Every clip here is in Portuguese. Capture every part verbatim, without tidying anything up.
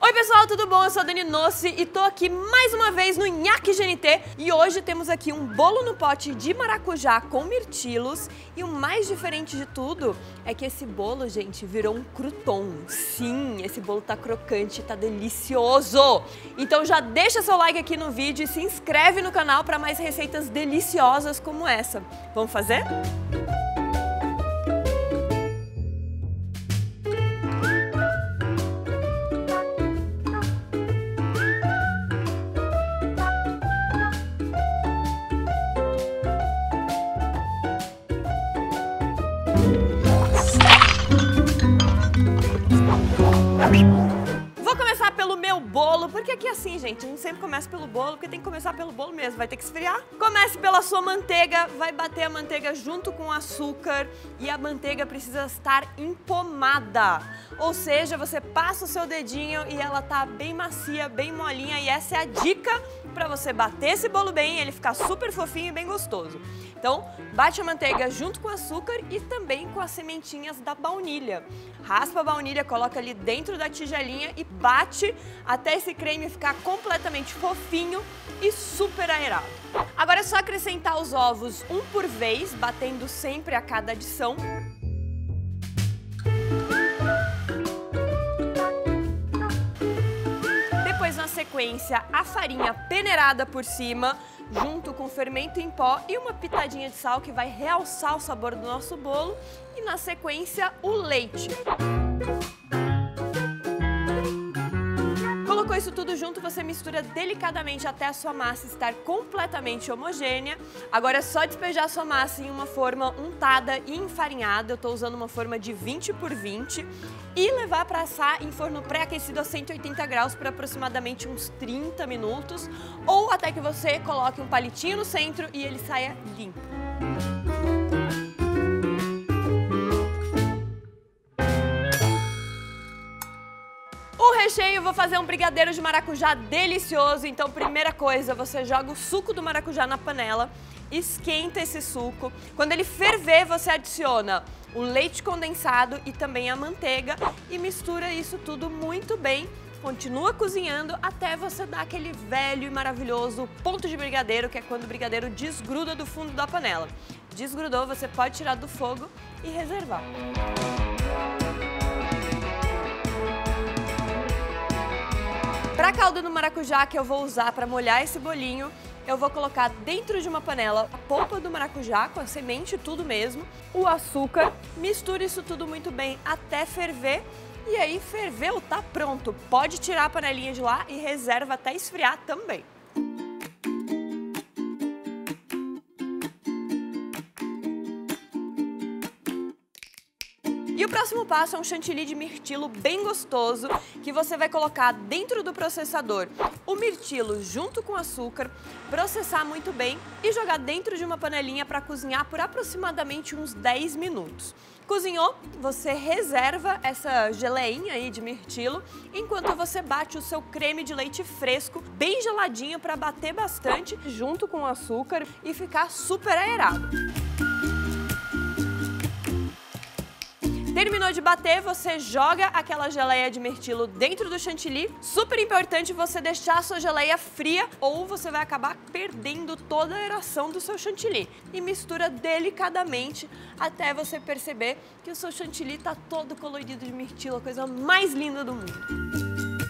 Oi pessoal, tudo bom? Eu sou a Dani Nossi e tô aqui mais uma vez no Nhaque G N T e hoje temos aqui um bolo no pote de maracujá com mirtilos e o mais diferente de tudo é que esse bolo, gente, virou um crouton. Sim, esse bolo tá crocante, tá delicioso! Então já deixa seu like aqui no vídeo e se inscreve no canal para mais receitas deliciosas como essa. Vamos fazer? Vou começar pelo meu bolo, porque aqui assim, gente, a gente sempre começa pelo bolo, porque tem que começar pelo bolo mesmo, vai ter que esfriar. Comece pela sua manteiga, vai bater a manteiga junto com o açúcar e a manteiga precisa estar empomada. Ou seja, você passa o seu dedinho e ela tá bem macia, bem molinha e essa é a dica para você bater esse bolo bem e ele ficar super fofinho e bem gostoso. Então, bate a manteiga junto com o açúcar e também com as sementinhas da baunilha. Raspa a baunilha, coloca ali dentro da tigelinha e bate até esse creme ficar completamente fofinho e super aerado. Agora é só acrescentar os ovos um por vez, batendo sempre a cada adição. Depois, na sequência, a farinha peneirada por cima, junto com fermento em pó e uma pitadinha de sal que vai realçar o sabor do nosso bolo. E na sequência, o leite. Colocou isso tudo junto, você mistura delicadamente até a sua massa estar completamente homogênea. Agora é só despejar a sua massa em uma forma untada e enfarinhada. Eu estou usando uma forma de vinte por vinte e levar para assar em forno pré-aquecido a cento e oitenta graus por aproximadamente uns trinta minutos ou até que você coloque um palitinho no centro e ele saia limpo. Recheio, vou fazer um brigadeiro de maracujá delicioso. Então, primeira coisa, você joga o suco do maracujá na panela, esquenta esse suco. Quando ele ferver, você adiciona o leite condensado e também a manteiga e mistura isso tudo muito bem. Continua cozinhando até você dar aquele velho e maravilhoso ponto de brigadeiro, que é quando o brigadeiro desgruda do fundo da panela. Desgrudou, você pode tirar do fogo e reservar. Para a calda do maracujá que eu vou usar para molhar esse bolinho, eu vou colocar dentro de uma panela a polpa do maracujá, com a semente e tudo mesmo, o açúcar, mistura isso tudo muito bem até ferver e aí ferveu, tá pronto. Pode tirar a panelinha de lá e reserva até esfriar também. E o próximo passo é um chantilly de mirtilo bem gostoso que você vai colocar dentro do processador o mirtilo junto com o açúcar, processar muito bem e jogar dentro de uma panelinha para cozinhar por aproximadamente uns dez minutos. Cozinhou, você reserva essa geleinha aí de mirtilo enquanto você bate o seu creme de leite fresco bem geladinho para bater bastante junto com o açúcar e ficar super aerado. Terminou de bater, você joga aquela geleia de mirtilo dentro do chantilly. Super importante você deixar a sua geleia fria ou você vai acabar perdendo toda a aeração do seu chantilly. E mistura delicadamente até você perceber que o seu chantilly está todo colorido de mirtilo, a coisa mais linda do mundo.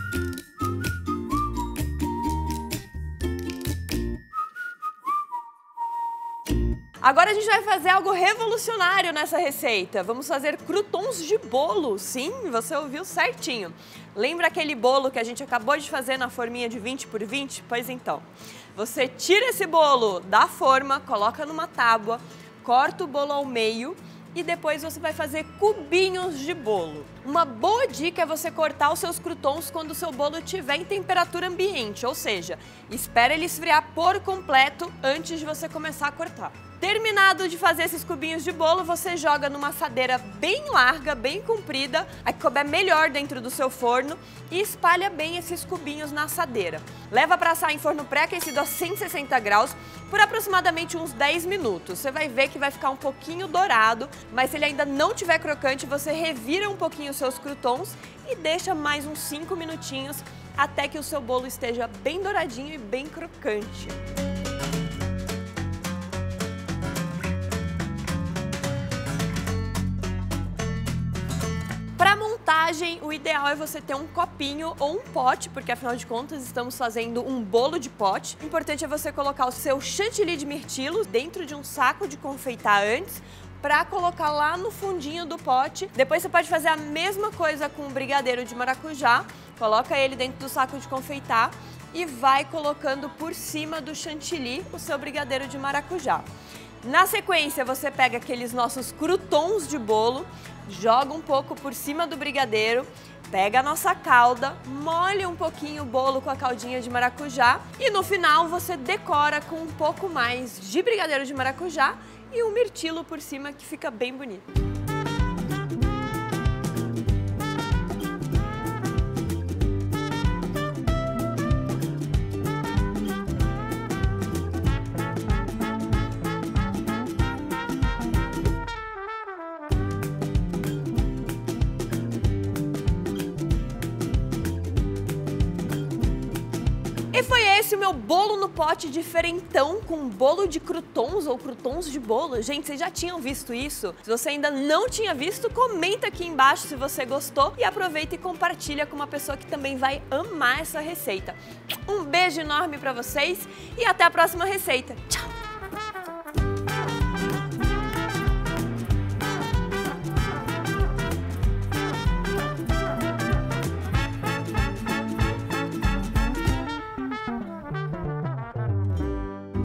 Agora a gente vai fazer algo revolucionário nessa receita. Vamos fazer croutons de bolo. Sim, você ouviu certinho. Lembra aquele bolo que a gente acabou de fazer na forminha de vinte por vinte? Pois então, você tira esse bolo da forma, coloca numa tábua, corta o bolo ao meio e depois você vai fazer cubinhos de bolo. Uma boa dica é você cortar os seus croutons quando o seu bolo estiver em temperatura ambiente, ou seja, espera ele esfriar por completo antes de você começar a cortar. Terminado de fazer esses cubinhos de bolo, você joga numa assadeira bem larga, bem comprida, a que couber melhor dentro do seu forno e espalha bem esses cubinhos na assadeira. Leva para assar em forno pré-aquecido a cento e sessenta graus por aproximadamente uns dez minutos. Você vai ver que vai ficar um pouquinho dourado, mas se ele ainda não estiver crocante, você revira um pouquinho os seus croutons e deixa mais uns cinco minutinhos até que o seu bolo esteja bem douradinho e bem crocante. Para montagem, o ideal é você ter um copinho ou um pote, porque afinal de contas estamos fazendo um bolo de pote. O importante é você colocar o seu chantilly de mirtilo dentro de um saco de confeitar antes, para colocar lá no fundinho do pote. Depois você pode fazer a mesma coisa com o brigadeiro de maracujá, coloca ele dentro do saco de confeitar e vai colocando por cima do chantilly o seu brigadeiro de maracujá. Na sequência, você pega aqueles nossos croutons de bolo, joga um pouco por cima do brigadeiro, pega a nossa calda, molha um pouquinho o bolo com a caldinha de maracujá e no final você decora com um pouco mais de brigadeiro de maracujá e um mirtilo por cima que fica bem bonito. E foi esse o meu bolo no pote diferentão com bolo de croutons ou croutons de bolo. Gente, vocês já tinham visto isso? Se você ainda não tinha visto, comenta aqui embaixo se você gostou e aproveita e compartilha com uma pessoa que também vai amar essa receita. Um beijo enorme pra vocês e até a próxima receita. Tchau!